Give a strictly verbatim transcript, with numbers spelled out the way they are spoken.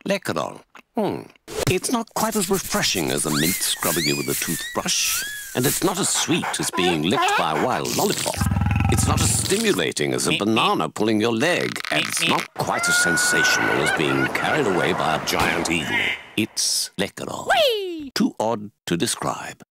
Läkerol. Hmm. It's not quite as refreshing as a mint scrubbing you with a toothbrush, and it's not as sweet as being licked by a wild lollipop. It's not as stimulating as a banana pulling your leg, and it's not quite as sensational as being carried away by a giant eagle. It's Läkerol. Too odd to describe.